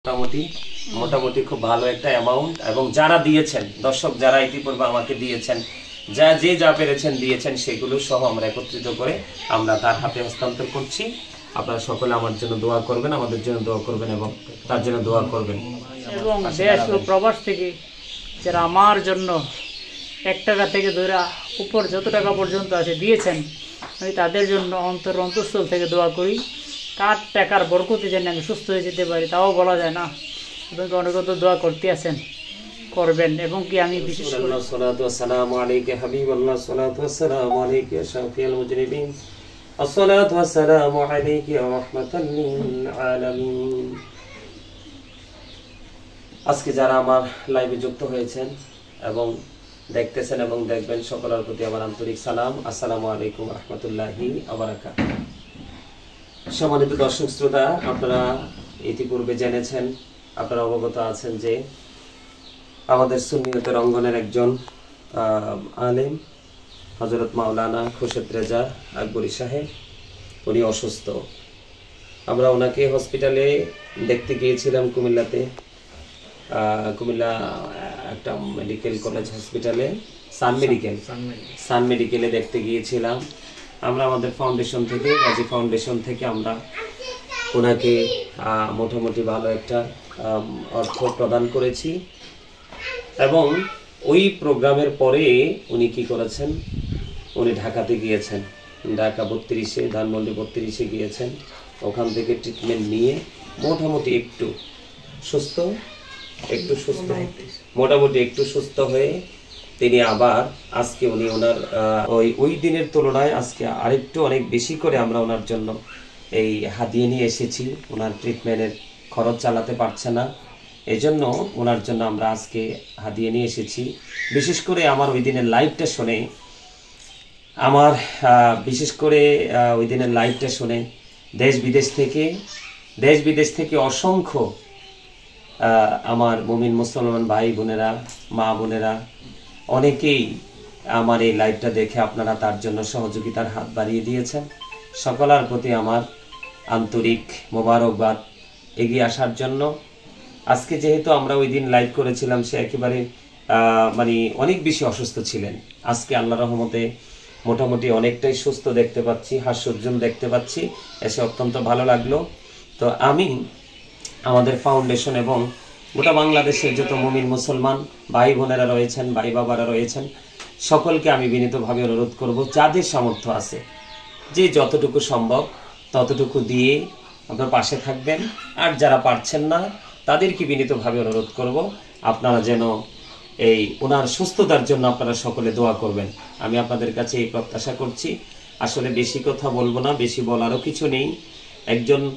মোটামুটি মোটামুটি খুব ভালো একটা অ্যামাউন্ট এবং যারা দিয়েছেন দর্শক যারা ইতিপূর্বে আমাকে দিয়েছেন যা পেরেছেন দিয়েছেন সেগুলো সহ আমরা একত্রিত করে আমরা তার হাতে হস্তান্তর করছি। আপনারা সকলে আমার জন্য দোয়া করবেন, আমাদের জন্য দোয়া করবেন এবং তার জন্য দোয়া করবেন। এবং দেশ ও প্রবাস থেকে যারা আমার জন্য 1 টাকা থেকে ধরে উপর যত টাকা পর্যন্ত আছে দিয়েছেন, আমি তাদের জন্য অন্তঃস্থল থেকে দোয়া করি। কার টাকার বরকতে যেন আমি সুস্থ হয়ে যেতে পারি তাও বলা যায় না, আপনাকে অনেকত দোয়া করতে আছেন করবেন। এবং কি আমি বিশেষ করে সালাতু ওয়াসসালামু আলাইকা হাবিবাল্লাহ, সালাতু ওয়াসসালামু আলাইকা ইয়া শাফিয়াল মুজরিমিন, আসসালাতু ওয়াসসালামু আলাইকা ইয়া রাহমাতাল লিল আলামিন। আজকে যারা আমার লাইভে যুক্ত হয়েছেন এবং দেখতেছেন এবং দেখবেন সকলের প্রতি আমার আন্তরিক সালাম, আসসালামু আলাইকুম রাহমাতুল্লাহি ওয়া বারাকাতুহু। সম্মানিত দর্শক শ্রোতা, আপনারা ইতিপূর্বে জেনেছেন, আপনারা অবগত আছেন যে আমাদের সুন্নিয়তের অঙ্গনের একজন আলেম হযরত মাওলানা খুরশেদ রেজা আকবরী সাহেব, উনি অসুস্থ। আমরা ওনাকে হসপিটালে দেখতে গিয়েছিলাম কুমিল্লাতে, কুমিল্লা একটা মেডিকেল কলেজ হসপিটালে, সান মেডিকেলে দেখতে গিয়েছিলাম। আমরা আমাদের ফাউন্ডেশন থেকে, গাজী ফাউন্ডেশন থেকে আমরা ওনাকে মোটামুটি ভালো একটা অর্থ প্রদান করেছি এবং ওই প্রোগ্রামের পরে উনি কি করেছেন, উনি ঢাকাতে গিয়েছেন, ঢাকা 32-এ ধানমন্ডি 32-এ গিয়েছেন। ওখান থেকে ট্রিটমেন্ট নিয়ে মোটামুটি একটু সুস্থ মোটামুটি একটু সুস্থ হয়ে তিনি আবার আজকে উনি ওনার ওই দিনের তুলনায় আজকে আরেকটু অনেক বেশি করে আমরা ওনার জন্য এই হাদিয়ে নিয়ে এসেছি। ওনার ট্রিটমেন্টের খরচ চালাতে পারছে না, এজন্য ওনার জন্য আমরা আজকে হাদিয়ে নিয়ে এসেছি। বিশেষ করে আমার ওই দিনের লাইভটা শুনে ওই দিনের লাইভটা শুনে দেশ বিদেশ থেকে অসংখ্য আমার মুমিন মুসলমান ভাই বোনেরা, মা বোনেরা অনেকেই আমার এই লাইভটা দেখে আপনারা তার জন্য সহযোগিতার হাত বাড়িয়ে দিয়েছেন। সকলের প্রতি আমার আন্তরিক মোবারকবাদ এগিয়ে আসার জন্য। আজকে যেহেতু আমরা ওই দিন লাইভ করেছিলাম, সে একেবারে অনেক বেশি অসুস্থ ছিলেন। আজকে আল্লাহর রহমতে মোটামুটি অনেকটাই সুস্থ দেখতে পাচ্ছি, হাস্যোজ্জ্বল দেখতে পাচ্ছি, এসে অত্যন্ত ভালো লাগলো। তো আমি আমাদের ফাউন্ডেশন এবং গোটা বাংলাদেশের যত মুমিন মুসলমান ভাই বোনেরা রয়েছেন, ভাই বাবারা রয়েছেন, সকলকে আমি বিনীতভাবে অনুরোধ করব, যাদের সামর্থ্য আছে যে যতটুকু সম্ভব ততটুকু দিয়ে আপনার পাশে থাকবেন। আর যারা পারছেন না তাদেরকে বিনীতভাবে অনুরোধ করব আপনারা যেন এই ওনার সুস্থতার জন্য আপনারা সকলে দোয়া করবেন। আমি আপনাদের কাছে এই প্রত্যাশা করছি। আসলে বেশি কথা বলবো না, বেশি বলারও কিছু নেই। আমি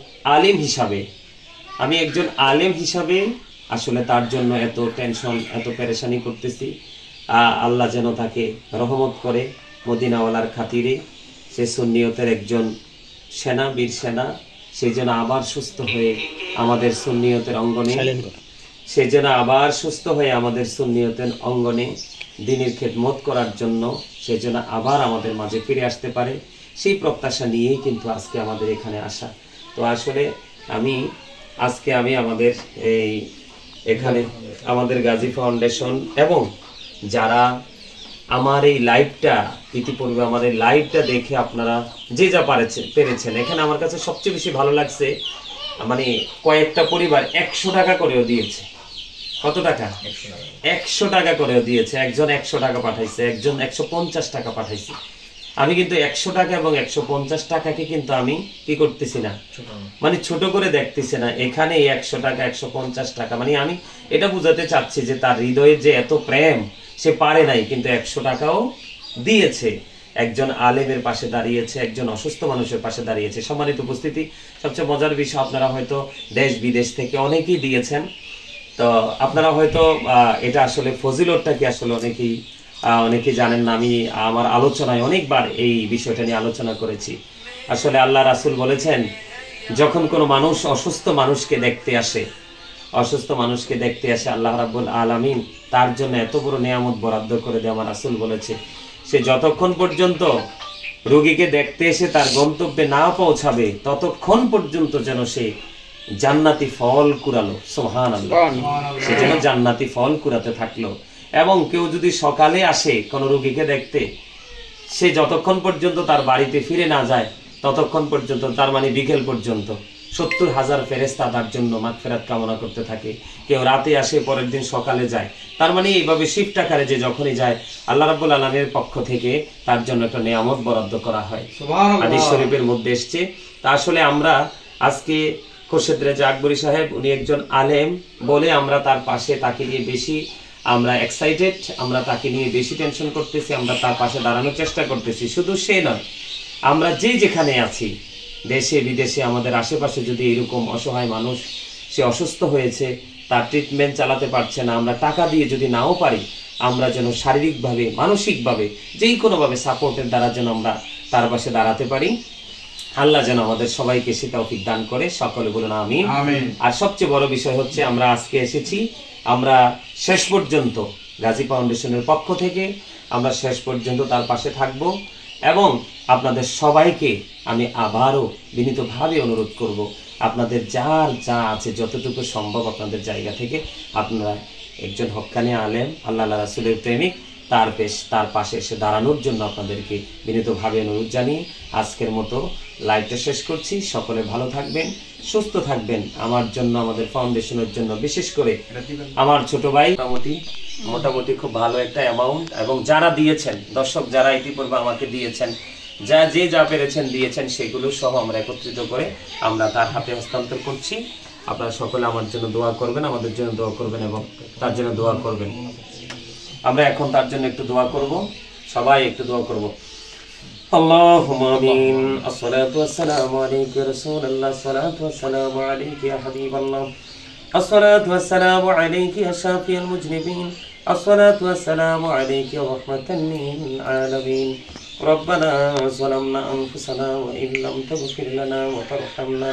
একজন আলেম হিসাবে আসলে তার জন্য এত টেনশন, এত পেরেশানি করতেছি। আল্লাহ যেন তাকে রহমত করে মদিনাওয়ালার খাতিরে, সে সুন্নিয়তের একজন সেনা, বীর সেনা, সে যেন আবার সুস্থ হয়ে আমাদের সুন্নিয়তের অঙ্গনে দ্বীনের খেদমত করার জন্য সে যেন আবার আমাদের মাঝে ফিরে আসতে পারে, সেই প্রত্যাশা নিয়েই কিন্তু আজকে আমাদের এখানে আসা। তো আসলে আজকে আমি আমাদের এখানে আমাদের গাজী ফাউন্ডেশন এবং যারা আমার এই লাইভটা ইতিপূর্বে আমার এই লাইভটা দেখে আপনারা যে যা পেরেছেন, এখানে আমার কাছে সবচেয়ে বেশি ভালো লাগছে কয়েকটা পরিবার 100 টাকা করেও দিয়েছে। কত টাকা? 100 টাকা করেও দিয়েছে। একজন 100 টাকা পাঠাইছে, একজন 150 টাকা পাঠাইছে। আমি কিন্তু 100 টাকা এবং 150 টাকাকে কিন্তু আমি কি করতেছি না, ছোট করে দেখতেছি না। এখানে 100 টাকা 150 টাকা আমি এটা বুঝাতে চাচ্ছি যে তার হৃদয়ে যে এত প্রেম, সে পারে নাই কিন্তু 100 টাকাও দিয়েছে। একজন আলেমের পাশে দাঁড়িয়েছে, একজন অসুস্থ মানুষের পাশে দাঁড়িয়েছে। সম্মানিত উপস্থিতি, সবচেয়ে মজার বিষয়, আপনারা হয়তো দেশ বিদেশ থেকে অনেকেই দিয়েছেন। তো আপনারা হয়তো এটা আসলে ফজিলতটা কি আসলে অনেকেই জানেন না। আমি আমার আলোচনায় অনেকবার এই বিষয়টা নিয়ে আলোচনা করেছি। আসলে আল্লাহ রাসূল বলেছেন, যখন কোনো মানুষ অসুস্থ মানুষকে দেখতে আসে আল্লাহ রাব্বুল আলামিন তার জন্য এত বড় নিয়ামত বরাদ্দ করে দেয়। আমার রাসূল বলেছে, সে যতক্ষণ পর্যন্ত রোগীকে দেখতে এসে তার গন্তব্যে না পৌঁছাবে ততক্ষণ পর্যন্ত যেন সে জান্নাতি ফল কুড়ালো, সুবহানাল্লাহ, সে যেন জান্নাতি ফল কুড়াতে থাকলো। এবং কেউ যদি সকালে আসে কোনো রোগীকে দেখতে, সে যতক্ষণ পর্যন্ত তার বাড়িতে ফিরে না যায় ততক্ষণ পর্যন্ত, তার মানে বিকেল পর্যন্ত 70,000 ফেরেশতা তার জন্য মাগফিরাত কামনা করতে থাকে। কেউ রাতে আসে, পরের দিন সকালে যায়, তার মানে এইভাবে শিফট আকারে যে যখনই যায় আল্লাহ রাব্বুল আলামিনের পক্ষ থেকে তার জন্য একটা নিয়ামত বরাদ্দ করা হয়। হাদিস শরীফের মধ্যে এসেছে। তা আসলে আমরা আজকে খোরশেদ রেজা আকবরী সাহেব, উনি একজন আলেম বলে আমরা তার পাশে, তাকে নিয়ে বেশি আমরা এক্সাইটেড, আমরা তাকে নিয়ে বেশি টেনশন করতেছি, আমরা তার পাশে দাঁড়ানোর চেষ্টা করতেছি। শুধু সে নয়, আমরা যে যেখানে আছি, দেশে বিদেশে, আমাদের আশেপাশে যদি এরকম অসহায় মানুষ, সে অসুস্থ হয়েছে, তার ট্রিটমেন্ট চালাতে পারছে না, আমরা টাকা দিয়ে যদি নাও পারি, আমরা যেন শারীরিকভাবে, মানসিকভাবে, যেই কোনোভাবে সাপোর্টের দ্বারা যেন আমরা তার পাশে দাঁড়াতে পারি। আল্লাহ যেন আমাদের সবাইকে সে তৌফিক দান করে, সকলে বলুন আমিন। আর সবচেয়ে বড় বিষয় হচ্ছে, আমরা আজকে এসেছি, আমরা শেষ পর্যন্ত গাজী ফাউন্ডেশনের পক্ষ থেকে আমরা শেষ পর্যন্ত তার পাশে থাকব। এবং আপনাদের সবাইকে আমি আবারও বিনীতভাবে অনুরোধ করব, আপনাদের যার যা আছে যতটুকু সম্ভব আপনাদের জায়গা থেকে আপনারা একজন হক্কানি আলেম, আল্লাহ রাসূলের প্রেমিক, তার পাশে এসে দাঁড়ানোর জন্য আপনাদেরকে বিনীতভাবে অনুরোধ জানিয়ে আজকের মতো লাইভটা শেষ করছি। সকলে ভালো থাকবেন, সুস্থ থাকবেন। আমার জন্য, আমাদের ফাউন্ডেশনের জন্য, বিশেষ করে আমার ছোট ভাই মোটামুটি খুব ভালো একটা অ্যামাউন্ট, এবং যারা দিয়েছেন, দর্শক যারা ইতিপূর্বে আমাকে দিয়েছেন, যা পেরেছেন দিয়েছেন, সেগুলো সহ আমরা একত্রিত করে আমরা তার হাতে হস্তান্তর করছি। আপনারা সকলে আমার জন্য দোয়া করবেন, আমাদের জন্য দোয়া করবেন এবং তার জন্য দোয়া করবেন। আমরা এখন তার জন্য একটু দোয়া করব, সবাই একটু দোয়া করব। আল্লাহুম্মা আমিন। আসসালাতু ওয়াসসালামু আলাইকা ইয়া রাসূলুল্লাহ, আসসালাতু ওয়াসসালামু আলাইকা ইয়া হাবিবাল্লাহ, আসসালাতু ওয়াসসালামু আলাইকা ইয়া শাফিয়াল মুজনিবিন, আসসালাতু ওয়াসসালামু আলাইকা ইয়া রাহমাতাল লিল আলামিন। ربنا ظلمنا أنفسنا وإن لم تغفر لنا وترحمنا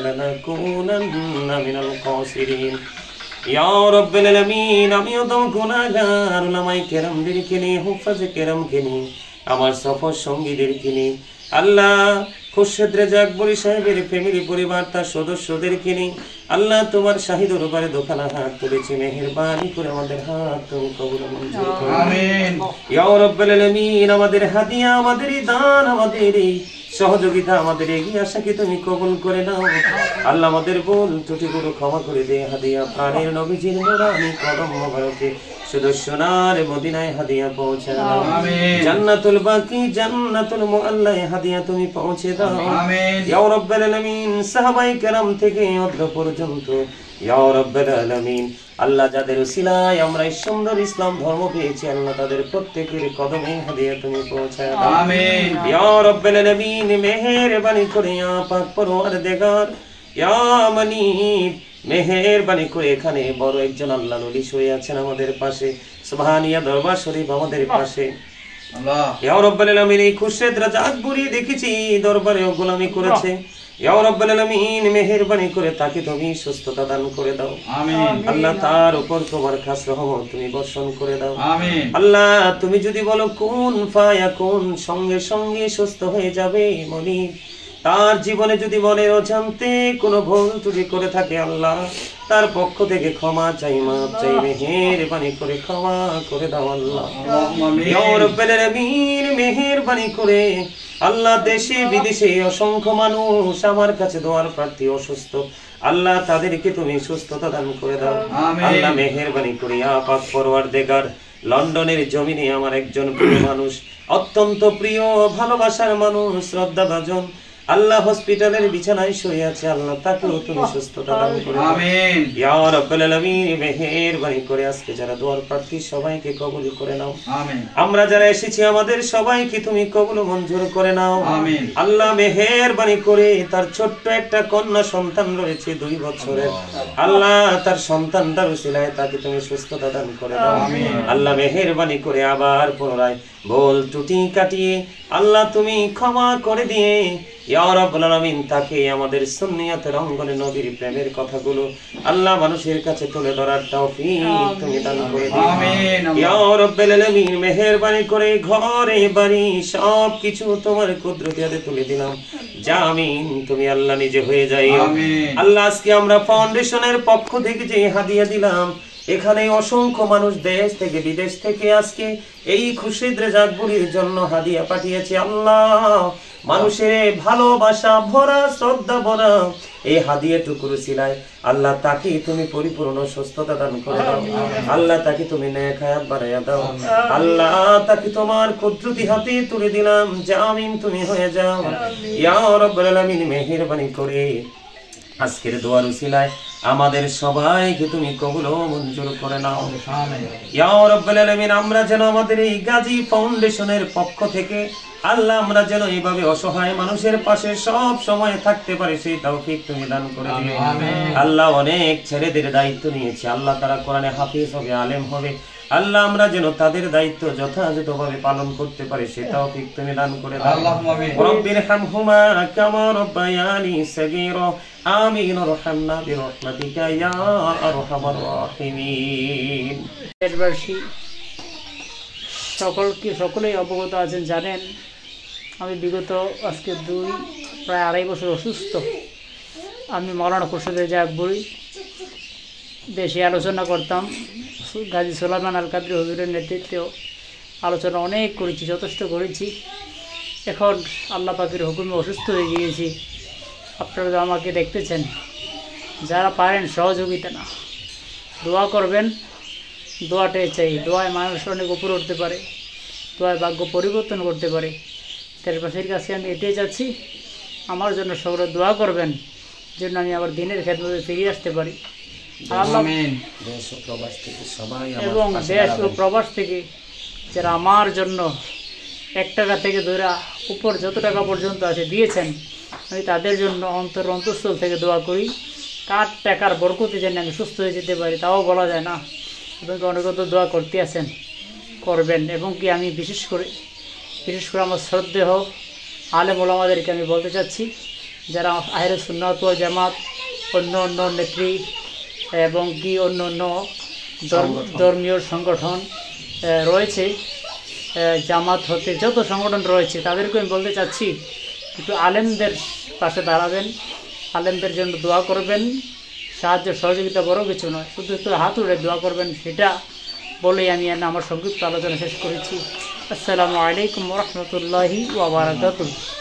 لنكونن من الخاسرين। ইয়া রাব্বাল আলামিন, আমিও তো গুনাহগার, উলামায়ে কেরামদেরকে নিয়ে, হুফাজে কেরামকে নিয়ে, আমার সফর সঙ্গীদেরকে নিয়ে, আল্লাহ খোরশেদ রেজা আকবরী সাহেবের ফ্যামিলি পরিবার, তার সদস্যদেরকে নিয়ে, আল্লাহ তোমার শাহী দরবারে দোখানা হাত তুলেছি, মেহেরবানি করে আমাদের হাত তুমি কবুল মঞ্জুর করো। আমিন। ইয়া রাব্বাল আলামিন, আমাদের হাদিয়া, আমাদের এই দান, আমাদের এই সহযোগিতা, আমাদের এগিয়ে আসাকে তুমি কবুল করে নাও। আল্লাহ আমাদের ভুল ত্রুটিগুলো ক্ষমা করে দে। হাদিয়া প্রাণের নবীজির নূরানি কদম মোবারকে শুধু সোনার মদিনায় হাদিয়া পৌঁছে দাও। আমিন। জান্নাতুল বাকি, জান্নাতুল মুআল্লায় হাদিয়া তুমি পৌঁছে দাও। আমিন। ইয়া রাব্বাল আলামিন, সাহাবায়ে কেরাম থেকে অদ্র পর্যন্ত, ইয়া রাব্বাল আলামিন, আল্লাহ যাদের উসিলায় আমরা এই সুন্দর ইসলাম ধর্ম পেয়েছি, আল্লাহ তাদের প্রত্যেকের কদমে হাদিয়া তুমি পৌঁছায় দাও। আমিন। ইয়া রাব্বাল আলামিন, মেহেরবানি করে ইয়া পাক পরওয়ারদিগার, ইয়া মানিব, মেহেরবানি করে এখানে বড় একজন আল্লাহ নবী শুয়ে আছেন আমাদের পাশে, সুবহানিয়া দরবার শরীফ আমাদের পাশে। আল্লাহ ইয়া রাব্বাল আলামিন, এই খোরশেদ রেজা আকবরী দেখেছি দরবারে গোলামি করেছে, ইয়া রাব্বাল আলামিন, মেহেরবানি করে তাকে তুমি সুস্থতা দান করে দাও। আমিন। আল্লাহ তার উপর তোমার খাস রহমত তুমি বর্ষণ করে দাও। আমিন। আল্লাহ তুমি যদি বলো কুন ফায়াকুন, সঙ্গে সঙ্গে সুস্থ হয়ে যাবে। মনি তার জীবনে যদি মনের অজান্তে কোনো ভুল ত্রুটি করে থাকে, আল্লাহ তার পক্ষ থেকে ক্ষমা চাই, মাফ চাই, মেহেরবানি করে ক্ষমা করে দাও। আল্লাহ ইয়া রাব্বাল আলামিন, মেহেরবানি করে আল্লাহ দেশে বিদেশে অসংখ্য মানুষ আমার কাছে দোয়ার প্রার্থী অসুস্থ, আল্লাহ তাদেরকে তুমি সুস্থতা দান করে দাও। আল্লাহ মেহেরবানি করে ইয়া পাক পরওয়ারদিগার, লন্ডনের জমিনে আমার একজন প্রিয় মানুষ, অত্যন্ত প্রিয় ভালোবাসার মানুষ, শ্রদ্ধাভাজন, আল্লাহ হসপিটালের বিছানায় শুয়ে আছে, আল্লাহ তাকেও তুমি সুস্থতা দান করে দাও। আমিন। ইয়া রাব্বাল আলামিন, মেহেরবানি করে আজকে যারা দোয়ার প্রার্থী সবাইকে কবুল করে নাও। আমিন। আমরা যারা এসেছি আমাদের সবাইকে তুমি কবুল মঞ্জুর করে নাও। আমিন। আল্লাহ মেহেরবানি করে তার ছোট্ট একটা কন্যা সন্তান রয়েছে 2 বছরের, আল্লাহ তার সন্তানটার উসিলায় তাকে তুমি সুস্থতা দান করে দাও। আমিন। আল্লাহ মেহেরবানি করে আবার পুনরায় ভুল ত্রুটি কাটিয়ে আল্লাহ তুমি ক্ষমা করে দিয়ে ইয়া রাব্বুল আলামিন তাকে আমাদের সুন্নিয়তের অঙ্গনে নবীর প্রেমের কথাগুলো আল্লাহ মানুষের কাছে তুলে ধরার তৌফিক তুমি দান করে দিও। আমিন। ইয়া রাব্বুল আলামিন, মেহেরবানি করে ঘরে বাড়ি সব কিছু তোমার কুদরতি হাতে তুলে দিলাম। জামিন তুমি আল্লাহ নিজে হয়ে যাইও। আল্লাহ আজকে আমরা ফাউন্ডেশনের পক্ষ থেকে যে হাদিয়া দিলাম, এখানে অসংখ্য মানুষ দেশ থেকে বিদেশ থেকে আজকে এই খুশিদ রেজাকপুরীর জন্য হাদিয়া পাঠিয়েছে। আল্লাহ মানুষের ভালোবাসা ভরা, শ্রদ্ধা ভরা এই হাদিয়াটুকুর সিলায় আল্লাহ তাকে তুমি পরিপূর্ণ সুস্থতা দান করে দাও। আল্লাহ তাকে তুমি নেক হায়াত বাড়াইয়া দাও। আল্লাহ তাকে তোমার কুদরতি হাতে তুলে দিলাম, জামিন তুমি হয়ে যাও ইয়া রাব্বুল আলামিন। মেহেরবানি করে আজকের দোয়ার উসিলায় আমাদের সবাইকে তুমি কবুল ও মঞ্জুর করে নাও ইয়া রাব্বুল আলামিন। আমরা যেন আমাদের এই গাজী ফাউন্ডেশনের পক্ষ থেকে আল্লাহ আমরা যেন এইভাবে অসহায় মানুষের পাশে সব সময় থাকতে পারি, সেই তৌফিক তুমি দান করে দিও। আল্লাহ অনেক ছেলেদের দায়িত্ব নিয়েছে, আল্লাহ তারা কোরআনে হাফিজ হবে, আলেম হবে। আল্লাহ আমরা যেন তাদের দায়িত্ব যথাযথভাবে পালন করতে পারি, সে তৌফিক তুমি দান করে দাও। রব্বির হামহুমা কামা রাব্বায়ানি সগীরা আমিন রহমনা বিরহমাতিকা ইয়া আরহামার রাহিমিন। দেশবাসী সকলেই অবগত আছেন, জানেন আমি বিগত আজকে প্রায় 2.5 বছর অসুস্থ। আমি মাওলানা খুরশিদ রেজাকপুরী দেশে আলোচনা করতাম, গাজী সুলাইমান আল কাদরি হুজুরের নেতৃত্বে আলোচনা অনেক করেছি, যথেষ্ট করেছি। এখন আল্লাহ পাকের হুকুমে অসুস্থ হয়ে গিয়েছি। আপনারা তো আমাকে দেখতেছেন, যারা পারেন সহযোগিতা না দোয়া করবেন, দোয়াটাই চাই। দোয়ায় মানুষ অনেক উপরে উঠতে পারে, দোয়ায় ভাগ্য পরিবর্তন করতে পারে। দেশবাসীর কাছে আমি এটাই চাচ্ছি, আমার জন্য সকলে দোয়া করবেন যেন আমি আবার দিনের খেদমতে ফিরে আসতে পারি। এবং দেশ ও প্রবাস থেকে যারা আমার জন্য 1 টাকা থেকে ধরে উপর যত টাকা পর্যন্ত আছে দিয়েছেন, আমি তাদের জন্য অন্তঃস্থল থেকে দোয়া করি। কার টাকার বরকতে যেন আমি সুস্থ হয়ে যেতে পারি তাও বলা যায় না। আপনাকে অনেকত দোয়া করতে আছেন, করবেন। এবং কি আমি বিশেষ করে আমার শ্রদ্ধেয় আলেম ওলামাদেরকে আমি বলতে চাচ্ছি, যারা আহলে সুন্নাত ওয়াল জামাত, অন্য নেত্রী এবং কি অন্য ধর্মীয় সংগঠন রয়েছে, জামাত হতে যত সংগঠন রয়েছে, তাদেরকে আমি বলতে চাচ্ছি একটু আলেমদের পাশে দাঁড়াবেন, আলেমদের জন্য দোয়া করবেন। সাহায্য সহযোগিতা বড় কিছু নয়, শুধু একটু হাত উড়ে দোয়া করবেন, সেটা বলেই আমি আমার সংক্ষিপ্ত আলোচনা শেষ করেছি। আসসালামু আলাইকুম ওয়া রাহমাতুল্লাহি ওয়া বারাকাতুহু।